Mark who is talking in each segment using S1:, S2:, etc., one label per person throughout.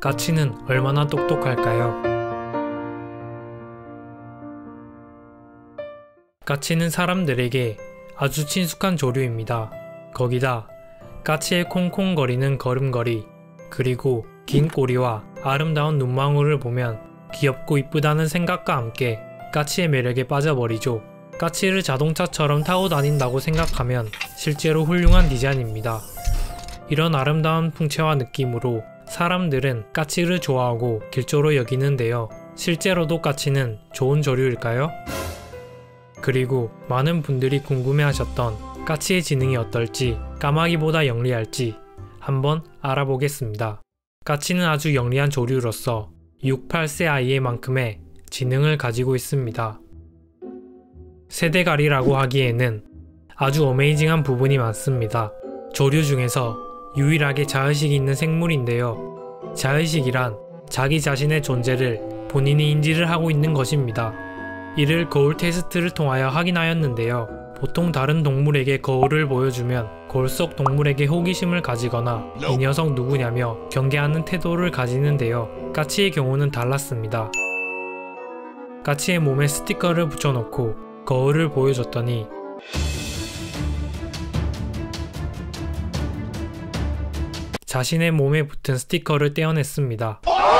S1: 까치는 얼마나 똑똑할까요? 까치는 사람들에게 아주 친숙한 조류입니다. 거기다 까치의 콩콩거리는 걸음걸이, 그리고 긴 꼬리와 아름다운 눈망울을 보면 귀엽고 이쁘다는 생각과 함께 까치의 매력에 빠져버리죠. 까치를 자동차처럼 타고 다닌다고 생각하면 실제로 훌륭한 디자인입니다. 이런 아름다운 풍채와 느낌으로 사람들은 까치를 좋아하고 길조로 여기는데요. 실제로도 까치는 좋은 조류일까요? 그리고 많은 분들이 궁금해하셨던 까치의 지능이 어떨지, 까마귀보다 영리할지 한번 알아보겠습니다. 까치는 아주 영리한 조류로서 6, 8세 아이의 만큼의 지능을 가지고 있습니다. 세대갈이라고 하기에는 아주 어메이징한 부분이 많습니다. 조류 중에서 유일하게 자의식이 있는 생물인데요. 자의식이란 자기 자신의 존재를 본인이 인지를 하고 있는 것입니다. 이를 거울 테스트를 통하여 확인하였는데요. 보통 다른 동물에게 거울을 보여주면 거울 속 동물에게 호기심을 가지거나 이 녀석 누구냐며 경계하는 태도를 가지는데요. 까치의 경우는 달랐습니다. 까치의 몸에 스티커를 붙여놓고 거울을 보여줬더니 자신의 몸에 붙은 스티커를 떼어냈습니다.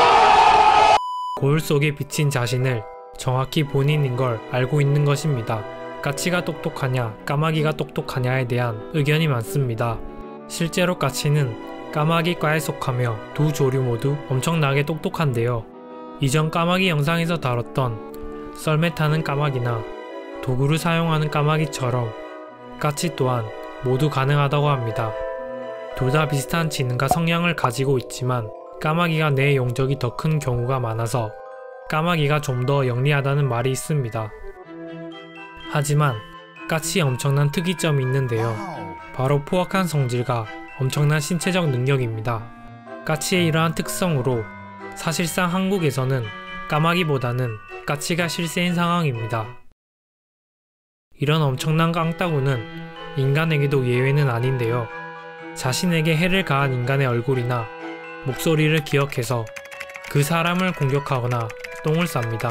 S1: 거울 속에 비친 자신을 정확히 본인인 걸 알고 있는 것입니다. 까치가 똑똑하냐, 까마귀가 똑똑하냐에 대한 의견이 많습니다. 실제로 까치는 까마귀과에 속하며 두 조류 모두 엄청나게 똑똑한데요. 이전 까마귀 영상에서 다뤘던 썰매 타는 까마귀나 도구를 사용하는 까마귀처럼 까치 또한 모두 가능하다고 합니다. 둘 다 비슷한 지능과 성향을 가지고 있지만 까마귀가 뇌 용적이 더 큰 경우가 많아서 까마귀가 좀 더 영리하다는 말이 있습니다. 하지만 까치에 엄청난 특이점이 있는데요. 바로 포악한 성질과 엄청난 신체적 능력입니다. 까치의 이러한 특성으로 사실상 한국에서는 까마귀보다는 까치가 실세인 상황입니다. 이런 엄청난 깡따구는 인간에게도 예외는 아닌데요. 자신에게 해를 가한 인간의 얼굴이나 목소리를 기억해서 그 사람을 공격하거나 똥을 쌉니다.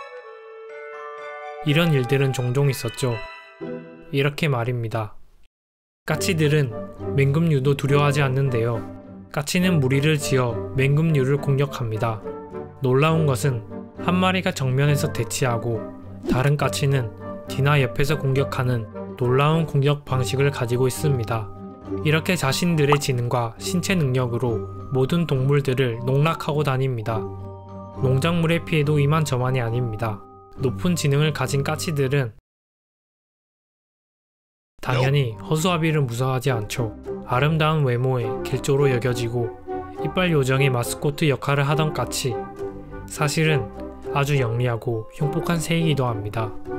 S1: 이런 일들은 종종 있었죠. 이렇게 말입니다. 까치들은 맹금류도 두려워하지 않는데요. 까치는 무리를 지어 맹금류를 공격합니다. 놀라운 것은 한 마리가 정면에서 대치하고 다른 까치는 뒤나 옆에서 공격하는 놀라운 공격 방식을 가지고 있습니다. 이렇게 자신들의 지능과 신체 능력으로 모든 동물들을 농락하고 다닙니다. 농작물의 피해도 이만저만이 아닙니다. 높은 지능을 가진 까치들은 당연히 허수아비를 무서워하지 않죠. 아름다운 외모에 길조로 여겨지고 이빨 요정의 마스코트 역할을 하던 까치, 사실은 아주 영리하고 흉폭한 새이기도 합니다.